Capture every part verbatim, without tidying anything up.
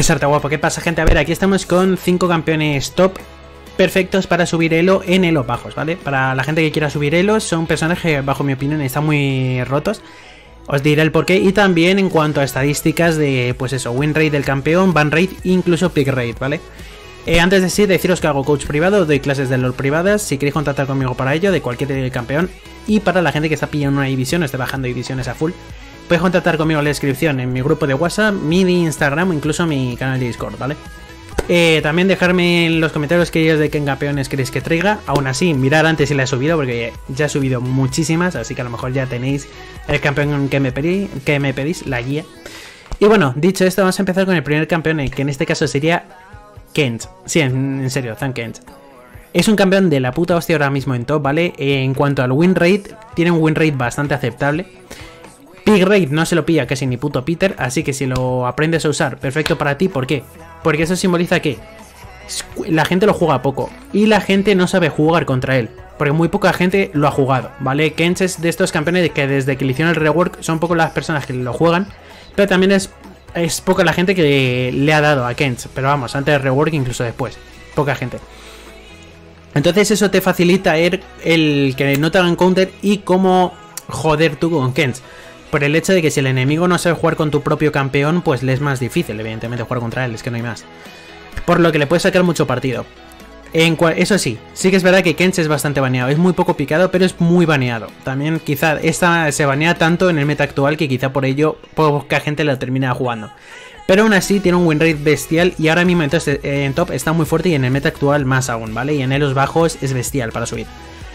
Pues harta guapo, ¿qué pasa, gente? A ver, aquí estamos con cinco campeones top perfectos para subir elo en elos bajos, ¿vale? Para la gente que quiera subir elos, son personajes, bajo mi opinión, están muy rotos. Os diré el porqué. Y también en cuanto a estadísticas de, pues eso, win rate del campeón, ban rate, incluso pick rate, ¿vale? Eh, antes de sí, deciros que hago coach privado, doy clases de LoL privadas, si queréis contactar conmigo para ello, de cualquier campeón. Y para la gente que está pillando una división, esté bajando divisiones a full, podéis contactar conmigo en la descripción, en mi grupo de WhatsApp, mi Instagram o incluso mi canal de Discord, ¿vale? Eh, también dejarme en los comentarios qué de qué campeones queréis que traiga. Aún así, mirar antes si la he subido, porque ya he subido muchísimas, así que a lo mejor ya tenéis el campeón que me, pedí, que me pedís, la guía. Y bueno, dicho esto, vamos a empezar con el primer campeón, que en este caso sería Kent. Sí, en, en serio, Zac Kent. Es un campeón de la puta hostia ahora mismo en top, ¿vale? Eh, en cuanto al win rate, tiene un win rate bastante aceptable. Pick rate no se lo pilla casi ni puto Peter, así que si lo aprendes a usar, perfecto para ti. ¿Por qué? Porque eso simboliza que la gente lo juega poco y la gente no sabe jugar contra él, porque muy poca gente lo ha jugado, ¿vale? Kent es de estos campeones que desde que le hicieron el rework son poco las personas que lo juegan, pero también es, es poca la gente que le ha dado a Kent, pero vamos, antes del rework, incluso después, poca gente. Entonces eso te facilita el, el que no te hagan counter y cómo joder tú con Kent. Por el hecho de que si el enemigo no sabe jugar con tu propio campeón, pues le es más difícil, evidentemente, jugar contra él, es que no hay más. Por lo que le puedes sacar mucho partido. En Eso sí, sí que es verdad que Kent es bastante baneado, es muy poco picado, pero es muy baneado. También quizá esta se banea tanto en el meta actual que quizá por ello poca gente lo termina jugando. Pero aún así tiene un win rate bestial y ahora mismo entonces en top está muy fuerte y en el meta actual más aún, ¿vale? Y en elos bajos es bestial para subir.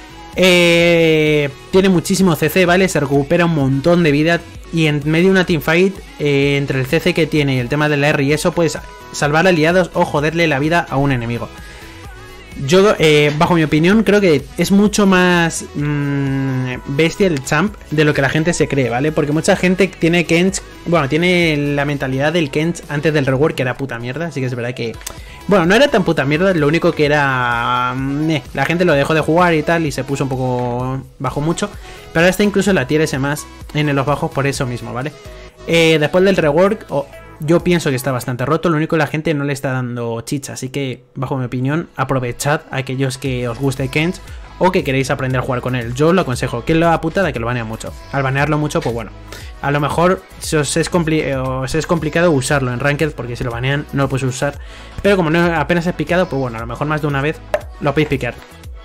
Eh, tiene muchísimo C C, ¿vale? Se recupera un montón de vida y en medio de una teamfight, eh, entre el C C que tiene y el tema de la R y eso, puedes salvar aliados o joderle la vida a un enemigo. Yo, eh, bajo mi opinión, creo que es mucho más mmm, bestia el champ de lo que la gente se cree, ¿vale? Porque mucha gente tiene Kent, bueno, tiene la mentalidad del Kent antes del rework, que era puta mierda, así que es verdad que... Bueno, no era tan puta mierda, lo único que era... Eh, la gente lo dejó de jugar y tal, y se puso un poco... bajó mucho, pero ahora está incluso la tier S más en los bajos por eso mismo, ¿vale? Eh, después del rework... Oh, yo pienso que está bastante roto, lo único que la gente no le está dando chicha, así que, bajo mi opinión, aprovechad a aquellos que os guste Kent o que queréis aprender a jugar con él. Yo os lo aconsejo, que la putada que lo banea mucho. Al banearlo mucho, pues bueno, a lo mejor si os es, compli os es complicado usarlo en Ranked, porque si lo banean no lo puedes usar, pero como no apenas es picado, pues bueno, a lo mejor más de una vez lo podéis picar.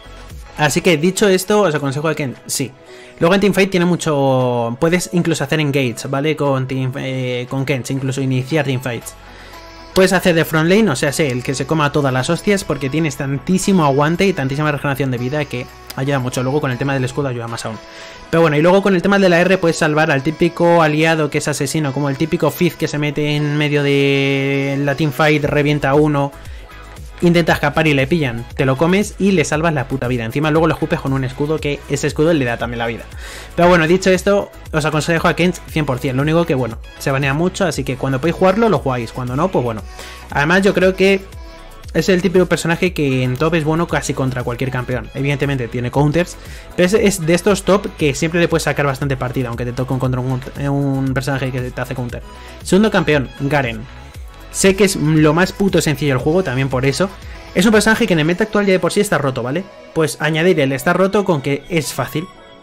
Así que dicho esto, os aconsejo a Kent, sí. Luego en Teamfight tiene mucho... Puedes incluso hacer engage, ¿vale? Con, team, eh, con Kent, incluso iniciar Teamfights. Puedes hacer de front lane, o sea, sé, el que se coma todas las hostias, porque tienes tantísimo aguante y tantísima regeneración de vida que ayuda mucho. Luego con el tema del escudo ayuda más aún. Pero bueno, y luego con el tema de la R puedes salvar al típico aliado que es asesino, como el típico Fizz que se mete en medio de la Teamfight, revienta a uno... Intenta escapar y le pillan, te lo comes y le salvas la puta vida. Encima luego lo escupes con un escudo, que ese escudo le da también la vida. Pero bueno, dicho esto, os aconsejo a Kent cien por cien. Lo único que, bueno, se banea mucho, así que cuando podéis jugarlo, lo jugáis. Cuando no, pues bueno. Además yo creo que es el típico personaje que en top es bueno casi contra cualquier campeón. Evidentemente tiene counters, pero es de estos top que siempre le puedes sacar bastante partido, aunque te toque contra un, un personaje que te hace counter. Segundo campeón, Garen. Sé que es lo más puto sencillo el juego, también por eso. Es un personaje que en el meta actual ya de por sí está roto, ¿vale? Pues añadir el está roto con que es fácil.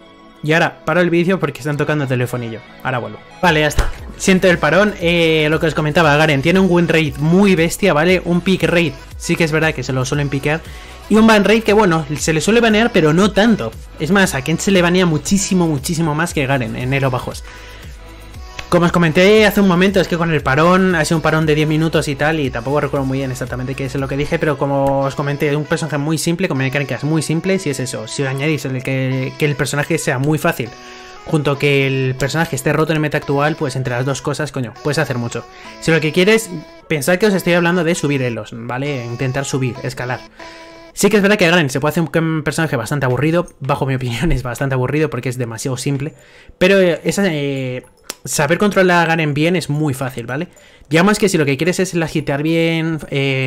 Y ahora paro el vídeo porque están tocando el telefonillo. Ahora vuelvo. Vale, ya está. Siento el parón. Eh, lo que os comentaba, Garen tiene un win rate muy bestia, ¿vale? Un pick rate, sí que es verdad que se lo suelen piquear. Y un ban rate que, bueno, se le suele banear, pero no tanto. Es más, a Kent se le banea muchísimo, muchísimo más que Garen en elo bajos. Como os comenté hace un momento, es que con el parón, ha sido un parón de diez minutos y tal, y tampoco recuerdo muy bien exactamente qué es lo que dije, pero como os comenté, es un personaje muy simple, con mecánicas muy simples, y es eso, si añadís el que, que el personaje sea muy fácil, junto que el personaje esté roto en el meta actual, pues entre las dos cosas, coño, puedes hacer mucho. Si lo que quieres, pensad que os estoy hablando de subir elos, ¿vale? Intentar subir, escalar. Sí que es verdad que Garen se puede hacer un personaje bastante aburrido, bajo mi opinión es bastante aburrido porque es demasiado simple, pero esa... Eh, saber controlar a Garen bien es muy fácil, ¿vale? Digamos que si lo que quieres es la hitear bien,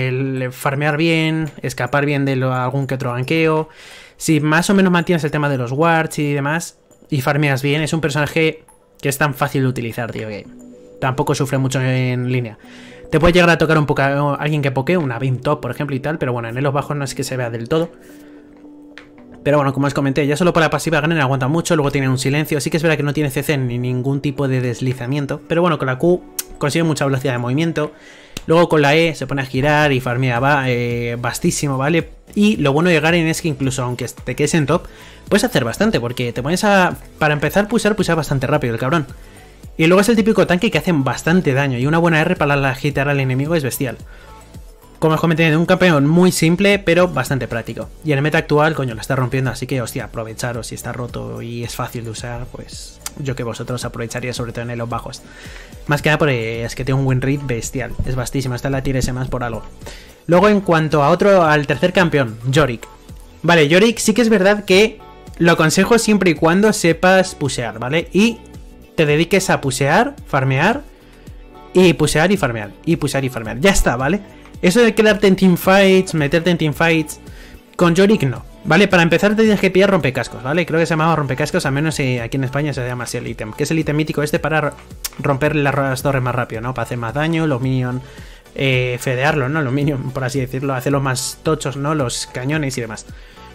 el farmear bien, escapar bien de lo, algún que otro ganqueo, si más o menos mantienes el tema de los wards y demás, y farmeas bien, es un personaje que es tan fácil de utilizar, tío, que tampoco sufre mucho en línea. Te puede llegar a tocar un poco a alguien que pokee, una Beam Top, por ejemplo, y tal, pero bueno, en elos bajos no es que se vea del todo. Pero bueno, como os comenté, ya solo por la pasiva Garen aguanta mucho, luego tiene un silencio. Sí que es verdad que no tiene C C ni ningún tipo de deslizamiento, pero bueno, con la Q consigue mucha velocidad de movimiento. Luego con la E se pone a girar y farmea va, eh, vastísimo, ¿vale? Y lo bueno de Garen es que incluso aunque te quedes en top, puedes hacer bastante, porque te pones a... Para empezar, pulsar, pulsar bastante rápido el cabrón. Y luego es el típico tanque que hace bastante daño, y una buena R para la agitar al enemigo es bestial. Como os comenté, un campeón muy simple, pero bastante práctico. Y en el meta actual, coño, la está rompiendo, así que, hostia, aprovecharos. Si está roto y es fácil de usar, pues yo que vosotros aprovecharía, sobre todo en elos bajos. Más que nada porque es que tiene un win rate bestial, es vastísima, esta la tier S más por algo. Luego, en cuanto a otro, al tercer campeón, Yorick. Vale, Yorick sí que es verdad que lo aconsejo siempre y cuando sepas pusear, ¿vale? Y te dediques a pusear, farmear, y pusear y farmear, y pusear y farmear. Ya está, ¿vale? Eso de quedarte en teamfights, meterte en teamfights, con Yorick no, ¿vale? Para empezar te tienes que pillar rompecascos, ¿vale? Creo que se llamaba rompecascos, al menos eh, aquí en España se llama así el ítem, que es el ítem mítico este para romper las torres más rápido, ¿no? Para hacer más daño, los minions, eh, fedearlos, ¿no? Los minions, por así decirlo, hacerlos más tochos, ¿no? Los cañones y demás.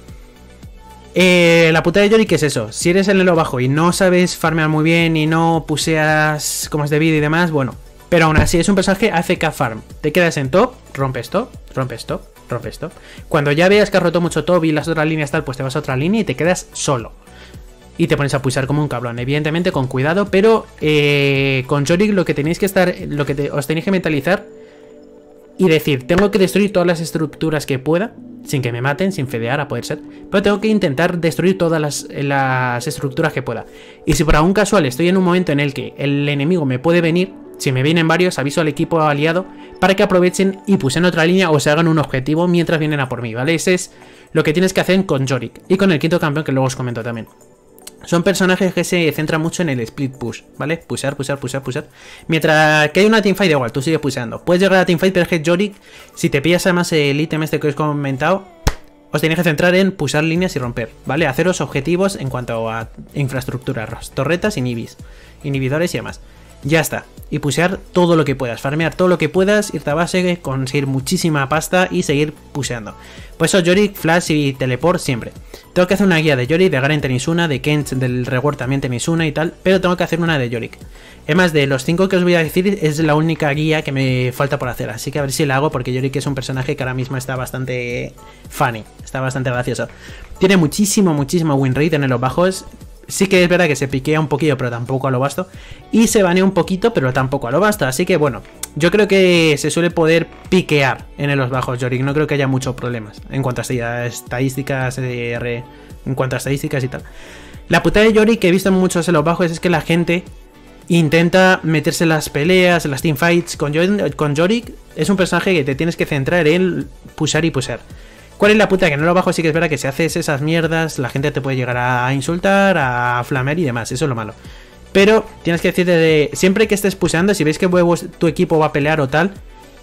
Eh, la puta de Yorick es eso, si eres en elo bajo y no sabes farmear muy bien y no puseas como es debido y demás, bueno... Pero aún así es un personaje A F K farm. Te quedas en top, rompes top, rompes top, rompes top. Cuando ya veas que has roto mucho top y las otras líneas tal, pues te vas a otra línea y te quedas solo. Y te pones a pulsar como un cabrón. Evidentemente con cuidado, pero eh, con Yorick lo que tenéis que estar, lo que te, os tenéis que mentalizar y decir, tengo que destruir todas las estructuras que pueda, sin que me maten, sin fedear a poder ser, pero tengo que intentar destruir todas las, las estructuras que pueda. Y si por algún casual estoy en un momento en el que el enemigo me puede venir, si me vienen varios, aviso al equipo aliado para que aprovechen y pusen otra línea o se hagan un objetivo mientras vienen a por mí, ¿vale? Ese es lo que tienes que hacer con Yorick y con el quinto campeón que luego os comento también. Son personajes que se centran mucho en el split push, ¿vale? Pushar, pushar, pushar, pushar. Mientras que hay una teamfight, da igual, tú sigues pushando. Puedes llegar a la teamfight, pero es que Yorick, si te pillas además el ítem este que os he comentado, os tenéis que centrar en pushar líneas y romper, ¿vale? Haceros objetivos en cuanto a infraestructuras, torretas, inhibis, inhibidores y demás. Ya está. Y pusear todo lo que puedas, farmear todo lo que puedas, irte a base, conseguir muchísima pasta y seguir puseando. Por eso Yorick, Flash y Teleport siempre. Tengo que hacer una guía de Yorick, de Garen tenéis una, de Kench del Reward también tenéis una y tal, pero tengo que hacer una de Yorick. Es más, de los cinco que os voy a decir, es la única guía que me falta por hacer, así que a ver si la hago, porque Yorick es un personaje que ahora mismo está bastante funny, está bastante gracioso. Tiene muchísimo, muchísimo win rate en los bajos. Sí que es verdad que se piquea un poquillo, pero tampoco a lo basto. Y se banea un poquito, pero tampoco a lo basto. Así que bueno, yo creo que se suele poder piquear en los bajos Yorick. No creo que haya muchos problemas en cuanto a estadísticas, en cuanto a estadísticas y tal. La putada de Yorick que he visto en muchos en los bajos es que la gente intenta meterse en las peleas, en las teamfights. Con, con Yorick es un personaje que te tienes que centrar en pushar y pushar. ¿Cuál es la puta? Que no lo bajo, sí que es verdad que si haces esas mierdas, la gente te puede llegar a insultar, a flamear y demás, eso es lo malo. Pero tienes que decirte de, siempre que estés puseando, si veis que tu equipo va a pelear o tal,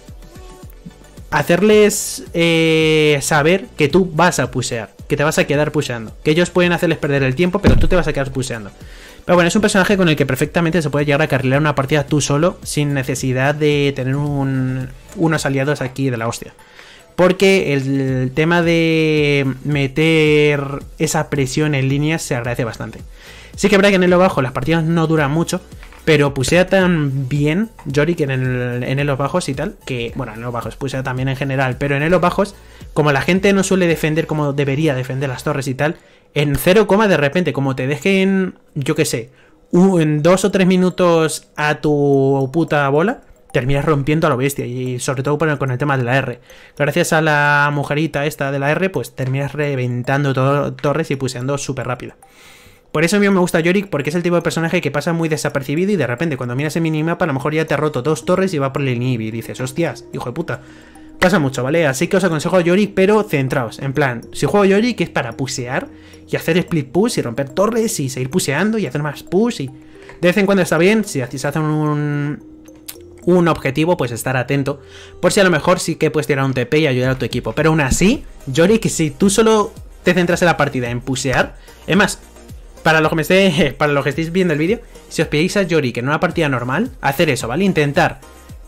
hacerles eh, saber que tú vas a pusear, que te vas a quedar puseando. Que ellos pueden hacerles perder el tiempo, pero tú te vas a quedar puseando. Pero bueno, es un personaje con el que perfectamente se puede llegar a carrilear una partida tú solo, sin necesidad de tener un, unos aliados aquí de la hostia. Porque el tema de meter esa presión en líneas se agradece bastante. Sí que es verdad que en el bajo las partidas no duran mucho, pero pusea tan bien Yorick en el en los bajos y tal, que, bueno, en los bajos pusea también en general, pero en los bajos, como la gente no suele defender como debería defender las torres y tal, en cero coma de repente, como te dejen, yo qué sé, en dos o tres minutos a tu puta bola, terminas rompiendo a lo bestia, y sobre todo con el tema de la R. Gracias a la mujerita esta de la R, pues terminas reventando todo, torres y puseando súper rápido. Por eso a mí me gusta Yorick, porque es el tipo de personaje que pasa muy desapercibido y de repente cuando miras el minimapa a lo mejor ya te ha roto dos torres y va por el inhibi y dices, hostias, hijo de puta. Pasa mucho, ¿vale? Así que os aconsejo a Yorick, pero centraos. En plan, si juego Yorick es para pusear y hacer split push y romper torres y seguir puseando y hacer más push y... De vez en cuando está bien, si se hacen un... un objetivo, pues estar atento, por si a lo mejor sí que puedes tirar un T P y ayudar a tu equipo, pero aún así, Yorick, si tú solo te centras en la partida en pusear, es más, para los que me esté, para los que estéis viendo el vídeo, si os pilláis a Yorick en una partida normal, hacer eso, ¿vale? Intentar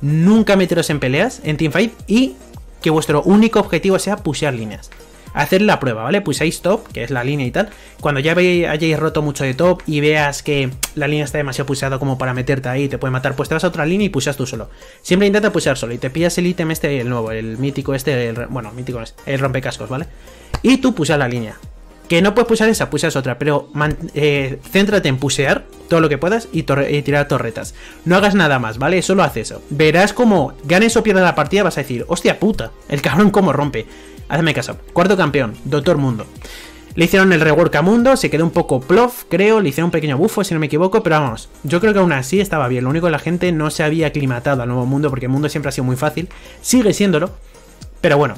nunca meteros en peleas, en teamfight, y que vuestro único objetivo sea pushear líneas. Hacer la prueba, ¿vale? Pusháis top, que es la línea y tal. Cuando ya ve, hayáis roto mucho de top y veas que la línea está demasiado pusheada como para meterte ahí y te puede matar, pues te vas a otra línea y pusheas tú solo. Siempre intenta pushear solo y te pillas el ítem este, el nuevo, el mítico este, el, bueno, mítico no es, el rompecascos, ¿vale? Y tú pusheas la línea. Que no puedes pushear esa, pusheas otra, pero man, eh, céntrate en pushear todo lo que puedas y, y tirar torretas. No hagas nada más, ¿vale? Solo haz eso. Verás como ganes o pierdas la partida, vas a decir, hostia puta, el cabrón cómo rompe. Hazme caso. Cuarto campeón, Doctor Mundo. Le hicieron el rework a Mundo, se quedó un poco plof, creo, le hicieron un pequeño bufo, si no me equivoco, pero vamos, yo creo que aún así estaba bien. Lo único que la gente no se había aclimatado al nuevo Mundo, porque el Mundo siempre ha sido muy fácil, sigue siéndolo, pero bueno,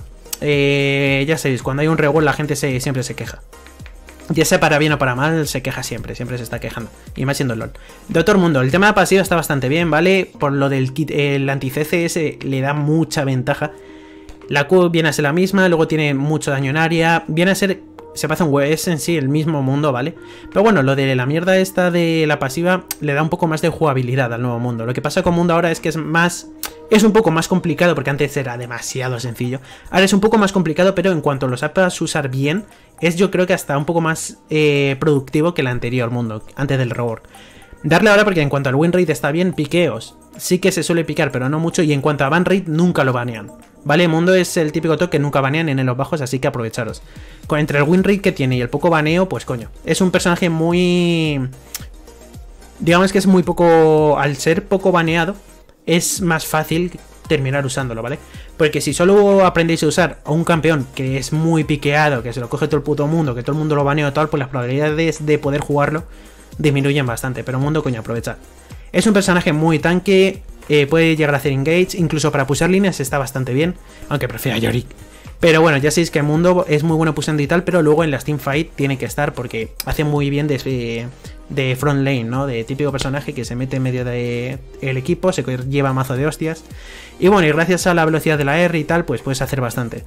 eh, ya sabéis, cuando hay un rework la gente se, siempre se queja. Ya sea para bien o para mal, se queja siempre, siempre se está quejando. Y más siendo LOL. Doctor Mundo, el tema de pasivo está bastante bien, ¿vale? Por lo del kit, el anti-C C S le da mucha ventaja. La Q viene a ser la misma, luego tiene mucho daño en área, viene a ser, se pasa un huevo, es en sí el mismo Mundo, ¿vale? Pero bueno, lo de la mierda esta de la pasiva le da un poco más de jugabilidad al nuevo Mundo. Lo que pasa con Mundo ahora es que es más, es un poco más complicado, porque antes era demasiado sencillo. Ahora es un poco más complicado, pero en cuanto lo sepas usar bien, es yo creo que hasta un poco más eh, productivo que el anterior Mundo, antes del rework. Darle ahora porque en cuanto al win rate está bien, piqueos. Sí que se suele picar, pero no mucho. Y en cuanto a ban rate, nunca lo banean. Vale, Mundo es el típico top que nunca banean en los bajos, así que aprovecharos. Con, entre el win rate que tiene y el poco baneo, pues coño. Es un personaje muy... Digamos que es muy poco... Al ser poco baneado, es más fácil terminar usándolo, ¿vale? Porque si solo aprendéis a usar a un campeón que es muy piqueado, que se lo coge todo el puto mundo, que todo el mundo lo banea y tal, pues las probabilidades de poder jugarlo disminuyen bastante, pero Mundo, coño, aprovechad. Es un personaje muy tanque, eh, puede llegar a hacer engage, incluso para pushear líneas está bastante bien, aunque prefiero a Yorick. Pero bueno, ya sabéis que Mundo es muy bueno pusheando y tal, pero luego en las teamfight tiene que estar porque hace muy bien de, de front lane, ¿no? De típico personaje que se mete en medio del equipo, se lleva mazo de hostias. Y bueno, y gracias a la velocidad de la R y tal, pues puedes hacer bastante.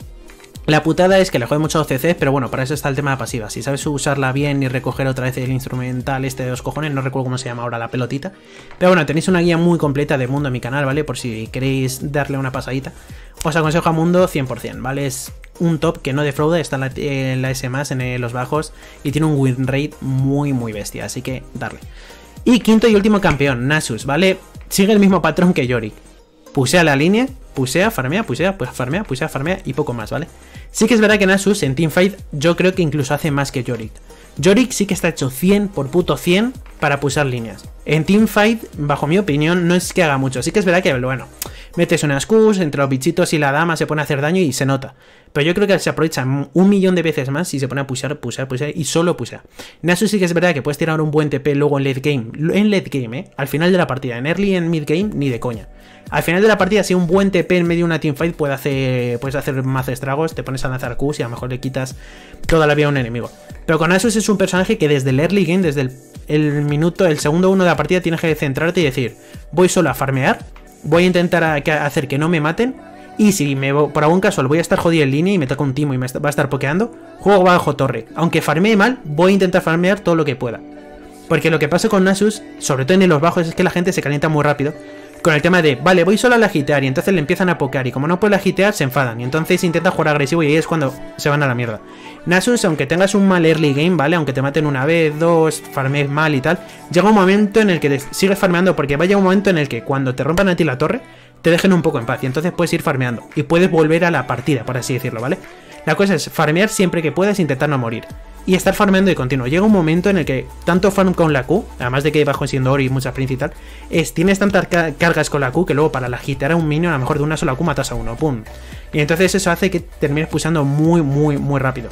La putada es que le jode mucho a C C, pero bueno, para eso está el tema de pasiva. Si sabes usarla bien y recoger otra vez el instrumental este de los cojones, no recuerdo cómo se llama ahora, la pelotita. Pero bueno, tenéis una guía muy completa de Mundo en mi canal, ¿vale? Por si queréis darle una pasadita. Os aconsejo a Mundo cien por cien, ¿vale? Es un top que no defrauda, está en la, en la S más, en eh, los bajos, y tiene un win rate muy, muy bestia, así que darle. Y quinto y último campeón, Nasus, ¿vale? Sigue el mismo patrón que Yorick. Pusea la línea, pusea, farmea, pusea, pues farmea, pusea, farmea y poco más, ¿vale? Sí que es verdad que Nasus en teamfight yo creo que incluso hace más que Yorick. Yorick sí que está hecho cien por puto cien para pusar líneas. En teamfight, bajo mi opinión, no es que haga mucho. Sí que es verdad que, bueno, metes unas Qs, entre los bichitos y la dama se pone a hacer daño y se nota. Pero yo creo que se aprovecha un millón de veces más si se pone a pushear, pushear, pushear y solo pushear. Nasus sí que es verdad que puedes tirar un buen T P luego en late game. En late game, ¿eh? Al final de la partida. En early y en mid game, ni de coña. Al final de la partida, si un buen T P en medio de una teamfight puede hacer, puedes hacer más estragos, te pones a lanzar Qs y a lo mejor le quitas toda la vida a un enemigo. Pero con Nasus es un personaje que desde el early game, desde el, el minuto, el segundo uno de la partida, tienes que centrarte y decir, voy solo a farmear, voy a intentar a, a hacer que no me maten, y si me, por algún caso voy a estar jodido en línea y me toca un timo y me va a estar pokeando, juego bajo torre. Aunque farmee mal, voy a intentar farmear todo lo que pueda. Porque lo que pasa con Nasus, sobre todo en los bajos, es que la gente se calienta muy rápido con el tema de, vale, voy solo a la hitear y entonces le empiezan a pokear y como no puede la hitear se enfadan y entonces intentan jugar agresivo y ahí es cuando se van a la mierda. Nasus, aunque tengas un mal early game, ¿vale? Aunque te maten una vez, dos, farmees mal y tal, llega un momento en el que sigues farmeando porque vaya un momento en el que cuando te rompan a ti la torre, te dejen un poco en paz y entonces puedes ir farmeando y puedes volver a la partida, por así decirlo, ¿vale? La cosa es farmear siempre que puedas, intentar no morir. Y estar farmeando de continuo. Llega un momento en el que tanto farm con la Q, además de que bajo siendo Ori y mucha Prince y tal, es, tienes tantas ca cargas con la Q que luego para la hitear a un minion a lo mejor de una sola Q matas a uno, pum. Y entonces eso hace que termines pulsando muy, muy, muy rápido.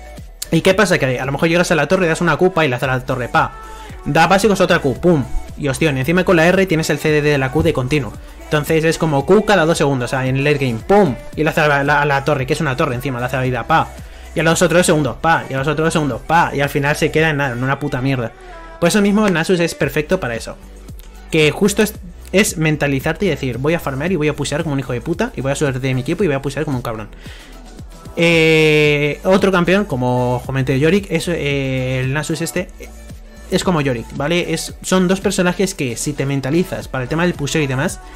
¿Y qué pasa? Que a lo mejor llegas a la torre, das una Q, pa, y le haces a la torre, pa. Da básicos otra Q, pum. Y hostia, encima con la R tienes el C D D de la Q de continuo. Entonces es como Q cada dos segundos, o sea, en el late game, pum. Y le hace a la, la, la torre, que es una torre encima, le hace la vida, pa. Y a los otros dos segundos, pa, y a los otros dos segundos, pa, y al final se queda en nada, en una puta mierda. Por eso mismo Nasus es perfecto para eso. Que justo es, es mentalizarte y decir, voy a farmear y voy a pushear como un hijo de puta, y voy a subir de mi equipo y voy a pushear como un cabrón. Eh, otro campeón, como comenté Yorick, es eh, el Nasus este, es como Yorick, ¿vale? Es, son dos personajes que si te mentalizas para el tema del pusheo y demás,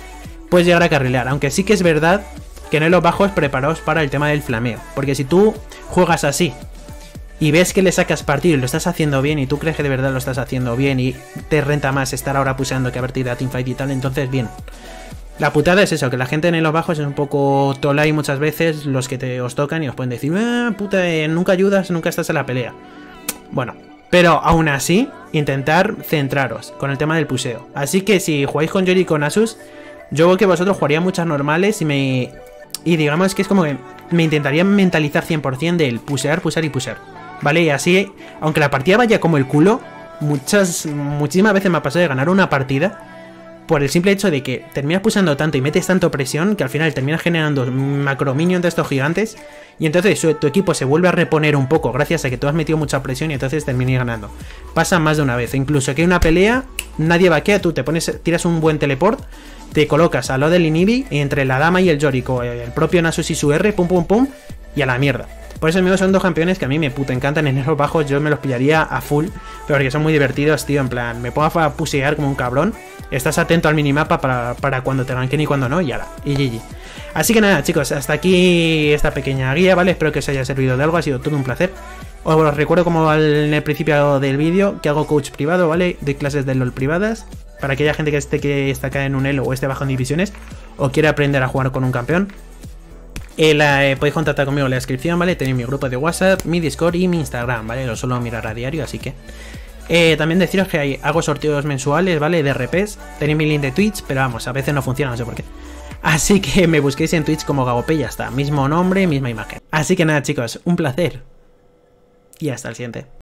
puedes llegar a carrilear. Aunque sí que es verdad que en elos bajos preparaos para el tema del flameo. Porque si tú juegas así y ves que le sacas partido y lo estás haciendo bien y tú crees que de verdad lo estás haciendo bien y te renta más estar ahora puseando que haberte ido a teamfight y tal, entonces bien. La putada es eso, que la gente en elos bajos es un poco tola y muchas veces los que te os tocan y os pueden decir, ah, puta, eh, nunca ayudas, nunca estás en la pelea. Bueno, pero aún así, intentar centraros con el tema del puseo. Así que si jugáis con Yori y con Asus, yo creo que vosotros jugaría muchas normales y me... Y digamos que es como que me intentaría mentalizar cien por cien del pusear, pusear y pusear. ¿Vale? Y así, aunque la partida vaya como el culo, muchas, muchísimas veces me ha pasado de ganar una partida por el simple hecho de que terminas pulsando tanto y metes tanto presión que al final terminas generando macro minions de estos gigantes y entonces tu equipo se vuelve a reponer un poco gracias a que tú has metido mucha presión y entonces terminas ganando. Pasa más de una vez, incluso que hay una pelea, nadie vaquea, tú te pones, tiras un buen teleport, te colocas a lo del Inhibi y entre la dama y el Yoriko, el propio Nasus y su R, pum pum pum, y a la mierda. Por eso mismo son dos campeones que a mí me puta encantan en esos bajos, yo me los pillaría a full, pero que son muy divertidos, tío, en plan, me pongo a pusear como un cabrón, estás atento al minimapa para, para cuando te ganquen y cuando no, y ala, y G G. Así que nada, chicos, hasta aquí esta pequeña guía, ¿vale? Espero que os haya servido de algo, ha sido todo un placer. Os recuerdo como en el principio del vídeo que hago coach privado, ¿vale? Doy clases de LOL privadas, para aquella gente que esté que está acá en un elo o esté bajo en divisiones, o quiera aprender a jugar con un campeón. Eh, la, eh, podéis contactar conmigo en la descripción, ¿vale? Tenéis mi grupo de WhatsApp, mi Discord y mi Instagram, ¿vale? Lo suelo mirar a diario, así que... Eh, también deciros que hay, hago sorteos mensuales, ¿vale? De R Ps. Tenéis mi link de Twitch, pero vamos, a veces no funciona, no sé por qué. Así que me busquéis en Twitch como Gagope y ya está. Mismo nombre, misma imagen. Así que nada, chicos, un placer. Y hasta el siguiente.